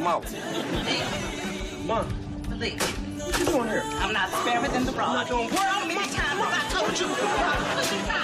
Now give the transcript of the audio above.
mouth. Mom. Leave. What you doing here? I'm not sparing them the rod. I'm not doing what? How many times have I told you?